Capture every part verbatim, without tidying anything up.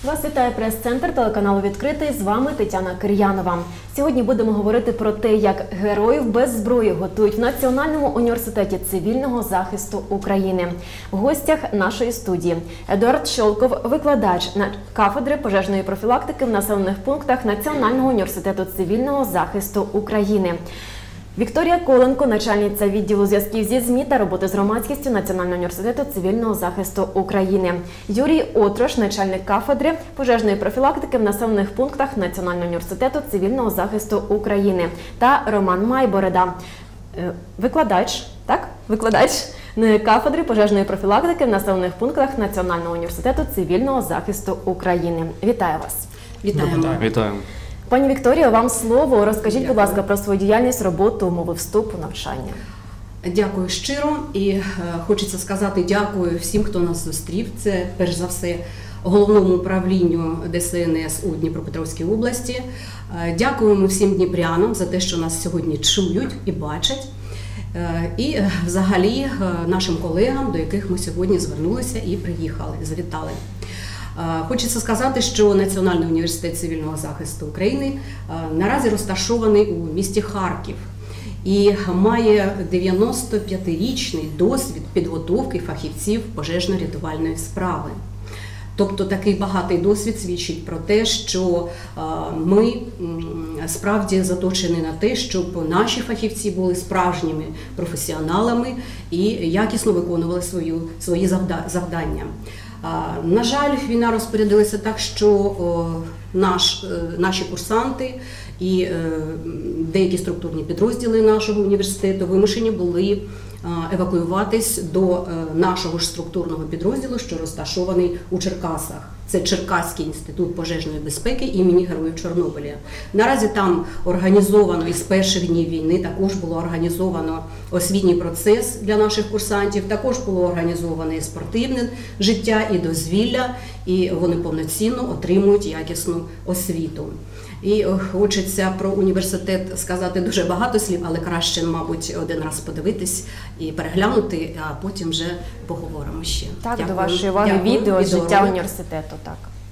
Вас вітає прес-центр телеканалу «Відкритий». З вами Тетяна Кир'янова. Сьогодні будемо говорити про те, як героїв без зброї готують в Національному університеті цивільного захисту України. В гостях нашої студії Едуард Щолков, викладач на кафедри пожежної профілактики в населених пунктах Національного університету цивільного захисту України. Вікторія Коленко, начальниця відділу зв'язків зі ЗМІ та роботи з громадськістю Національного університету цивільного захисту України. Юрій Отрош, начальник кафедри пожежної профілактики в населених пунктах Національного університету цивільного захисту України. Та Роман Майборода, викладач, так? Викладач кафедри пожежної профілактики в населених пунктах Національного університету цивільного захисту України. Вітаю вас. Вітаємо. Вітаємо. Пані Вікторія, вам слово. Розкажіть, будь ласка, про свою діяльність, роботу, умови вступу, навчання. Дякую щиро і е, хочеться сказати дякую всім, хто нас зустрів. Це, перш за все, головному управлінню Д С Н С у Дніпропетровській області. Е, дякуємо всім дніпрянам за те, що нас сьогодні чують і бачать. Е, і е, взагалі е, нашим колегам, до яких ми сьогодні звернулися і приїхали, завітали. Хочеться сказати, що Національний університет цивільного захисту України наразі розташований у місті Харків і має дев'яностоп'ятирічний досвід підготовки фахівців пожежно-рятувальної справи. Тобто такий багатий досвід свідчить про те, що ми справді заточені на те, щоб наші фахівці були справжніми професіоналами і якісно виконували свою, свої завдання. На жаль, війна розпорядилася так, що наш, наші курсанти і деякі структурні підрозділи нашого університету вимушені були евакуюватись до нашого ж структурного підрозділу, що розташований у Черкасах. Це Черкаський інститут пожежної безпеки імені Героїв Чорнобиля. Наразі там організовано, із перших днів війни також було організовано освітній процес для наших курсантів, також було організоване і спортивне життя, і дозвілля, і вони повноцінно отримують якісну освіту. І хочеться про університет сказати дуже багато слів, але краще, мабуть, один раз подивитись і переглянути, а потім вже поговоримо ще. Так, Дякую. До вашої уваги відео з життя університету. Так.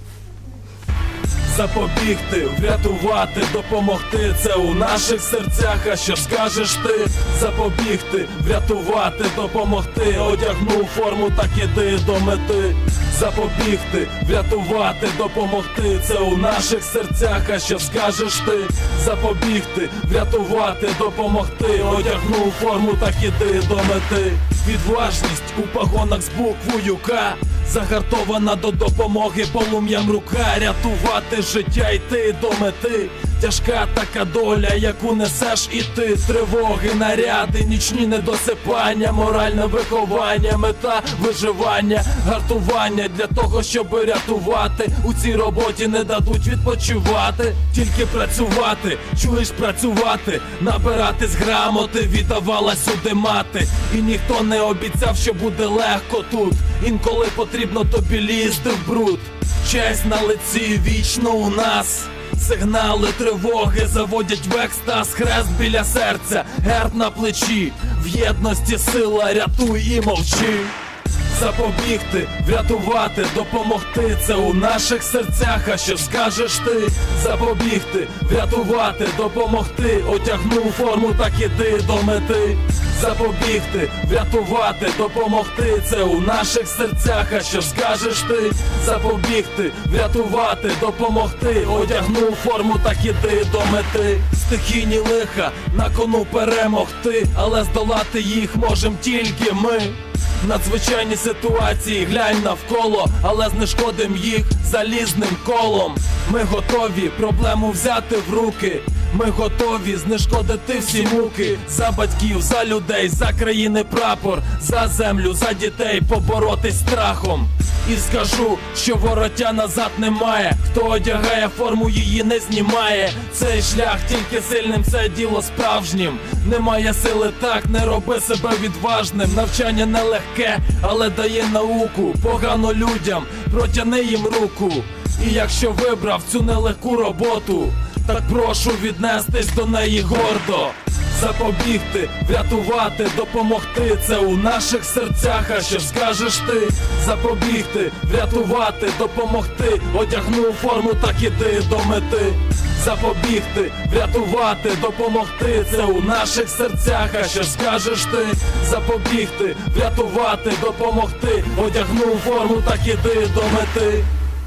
Запобігти, врятувати, допомогти – це у наших серцях, а що скажеш ти? Запобігти, врятувати, допомогти, одягнув форму, так іди до мети. Запобігти, врятувати, допомогти – це у наших серцях, а що скажеш ти? Запобігти, врятувати, допомогти, одягнув форму, так іди до мети. Відважність у погонах з буквою К, загартована до допомоги полум'ям рука, рятувати життя, йти до мети. Тяжка така доля, яку несеш і ти. Тривоги, наряди, нічні недосипання, моральне виховання, мета виживання, гартування для того, щоб рятувати. У цій роботі не дадуть відпочивати, тільки працювати, чуєш, працювати, набиратись грамоти, віддавала сюди мати. І ніхто не обіцяв, що буде легко тут, інколи потрібно тобі лізти в бруд. Честь на лиці вічно у нас, сигнали тривоги заводять в екстаз, хрест біля серця, герб на плечі, в єдності сила, рятуй і мовчи. Запобігти, врятувати, допомогти – це у наших серцях, а що скажеш ти? Запобігти, врятувати, допомогти, одягнув форму, так іди до мети. Запобігти, врятувати, допомогти – це у наших серцях, а що скажеш ти? Запобігти, врятувати, допомогти, одягнув форму, так іди до мети. Стихійні лиха, на кону перемогти, але здолати їх можем тільки ми. Надзвичайні ситуації, глянь навколо, але знешкодим їх залізним колом. Ми готові проблему взяти в руки, ми готові знешкодити всі муки. За батьків, за людей, за країни прапор, за землю, за дітей поборотись страхом. І скажу, що вороття назад немає, хто одягає форму, її не знімає. Цей шлях тільки сильним, це діло справжнім. Немає сили, так, не роби себе відважним. Навчання нелегке, але дає науку. Погано людям, протяни їм руку. І якщо вибрав цю нелегку роботу, так прошу віднестись до неї гордо. запобігти, врятувати, допомогти. Це у наших серцях, а що ж скажеш ти? Запобігти, врятувати, допомогти. Одягнув форму, так іди до мети. Запобігти, врятувати, допомогти. Це у наших серцях, а що ж скажеш ти? Запобігти, врятувати, допомогти. Одягнув форму, так іди до мети.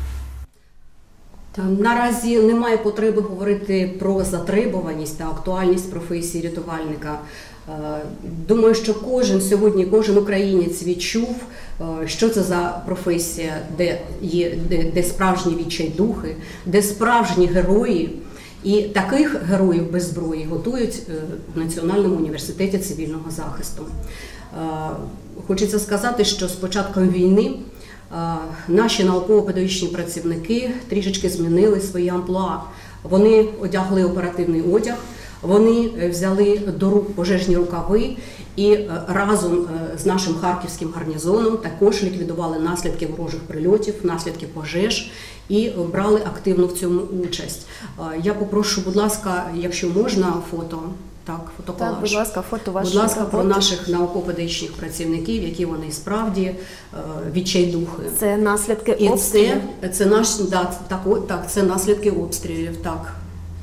Та наразі немає потреби говорити про затребуваність та актуальність професії рятувальника. Е, Думаю, що кожен сьогодні, кожен українець відчув, е, що це за професія, де є де, де справжні відчайдухи, де справжні герої. І таких героїв без зброї готують е, в Національному університеті цивільного захисту. Е, Хочеться сказати, що з початком війни наші науково-педагогічні працівники трішечки змінили свої амплуа. Вони одягли оперативний одяг, вони взяли до рук пожежні рукави і разом з нашим харківським гарнізоном також ліквідували наслідки ворожих прильотів, наслідки пожеж і брали активно в цьому участь. Я попрошу, будь ласка, якщо можна, фото. Так, фотоколаж. Так, будь ласка, фото ваших Будь ласка, про роботи. наших науково-педагогічних працівників, які вони справді е, відчайдухи. Це наслідки І обстрілів. це, це наш, да, так, о, так, це наслідки обстрілів, так.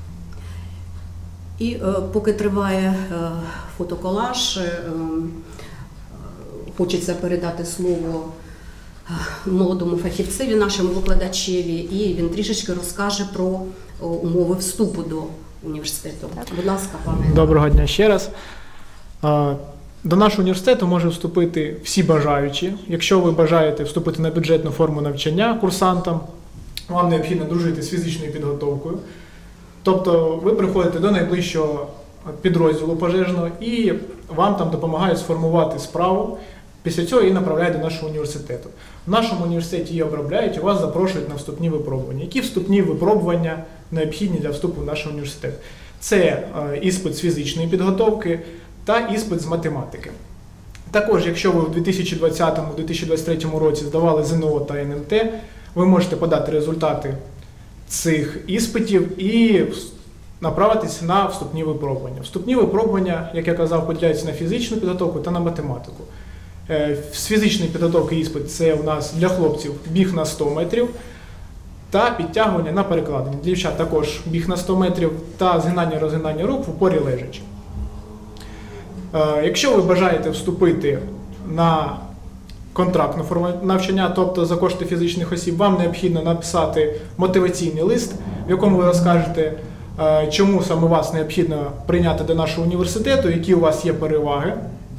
І е, поки триває е, фотоколаж, е, е, хочеться передати слово е, молодому фахівцеві, нашому викладачеві, і він трішечки розкаже про о, умови вступу до університету. Так. Будь ласка, пане. Доброго дня ще раз. А, До нашого університету може вступити всі бажаючі. Якщо ви бажаєте вступити на бюджетну форму навчання курсантам, вам необхідно дружити з фізичною підготовкою. Тобто ви приходите до найближчого підрозділу пожежного і вам там допомагають сформувати справу. Після цього її направляють до нашого університету. В нашому університеті її обробляють і вас запрошують на вступні випробування. Які вступні випробування необхідні для вступу в наш університет? Це іспит з фізичної підготовки та іспит з математики. Також, якщо ви в дві тисячі двадцятому - дві тисячі двадцять третьому році здавали ЗНО та ен ем те, ви можете подати результати цих іспитів і направитися на вступні випробування. Вступні випробування, як я казав, поділяються на фізичну підготовку та на математику. З фізичної підготовки іспит – це у нас для хлопців біг на сто метрів та підтягування на перекладині. Для дівчат також біг на сто метрів та згинання-розгинання рук в упорі лежачи. Якщо ви бажаєте вступити на контрактну форму навчання, тобто за кошти фізичних осіб, вам необхідно написати мотиваційний лист, в якому ви розкажете, чому саме вас необхідно прийняти до нашого університету, які у вас є переваги,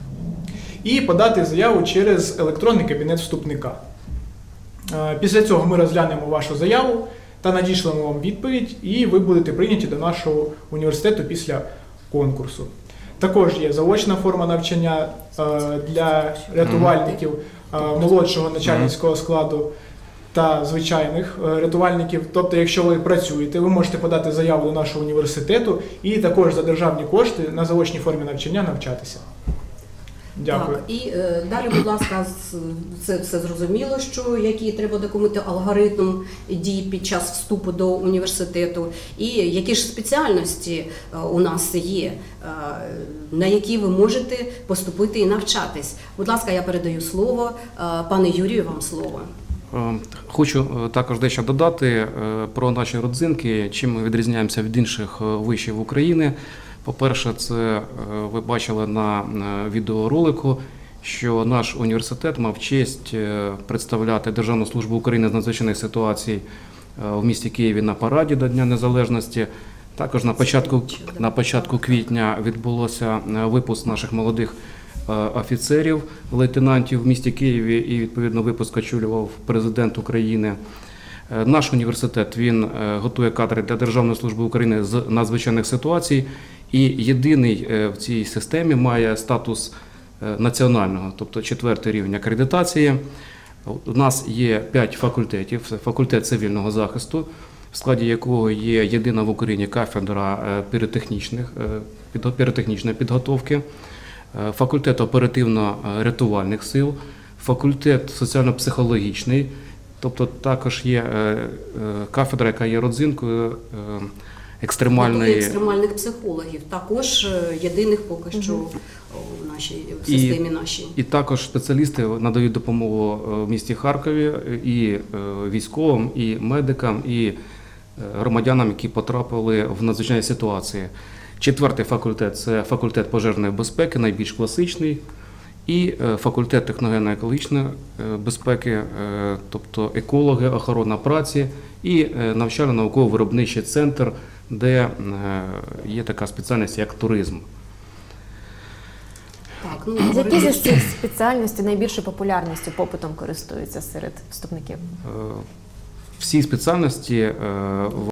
і подати заяву через електронний кабінет вступника. Після цього ми розглянемо вашу заяву та надішлемо вам відповідь, і ви будете прийняті до нашого університету після конкурсу. Також є заочна форма навчання для рятувальників молодшого начальницького складу та звичайних рятувальників. Тобто, якщо ви працюєте, ви можете подати заяву до нашого університету і також за державні кошти на заочній формі навчання навчатися. Дякую. Так, і е, далі, будь ласка, це все зрозуміло, що які треба документи, алгоритм дій під час вступу до університету, і які ж спеціальності е, у нас є, е, на які ви можете поступити і навчатись. Будь ласка, я передаю слово, е, пане Юрію, вам слово. Хочу також дещо додати про наші родзинки, чим ми відрізняємося від інших вишів України. По-перше, це ви бачили на відеоролику, що наш університет мав честь представляти Державну службу України з надзвичайних ситуацій в місті Києві на параді до Дня Незалежності. Також на початку, на початку квітня відбулося випуск наших молодих офіцерів, лейтенантів в місті Києві, і відповідно випуск очолював президент України. Наш університет, він готує кадри для Державної служби України з надзвичайних ситуацій, і єдиний в цій системі має статус національного, тобто четвертий рівень акредитації. У нас є п'ять факультетів. Це факультет цивільного захисту, в складі якого є єдина в Україні кафедра піротехнічних, піротехнічної підготовки, факультет оперативно-рятувальних сил, факультет соціально-психологічний, тобто також є кафедра, яка є родзинкою, Готує екстремальної екстремальних психологів, також е, єдиних поки що у нашій в І- системі нашій. І також спеціалісти надають допомогу е, в місті Харкові і е, військовим, і медикам, і е, громадянам, які потрапили в надзвичайні ситуації. Четвертий факультет – це факультет пожежної безпеки, найбільш класичний, і е, факультет техногенно-екологічної е, безпеки, е, тобто екологи, охорона праці і е, навчально-науково-виробничий центр, де е, є така спеціальність, як туризм. Так, ну, Які говорити, з цих спеціальностей найбільшою популярністю, попитом користуються серед вступників? Е, Всі спеціальності е,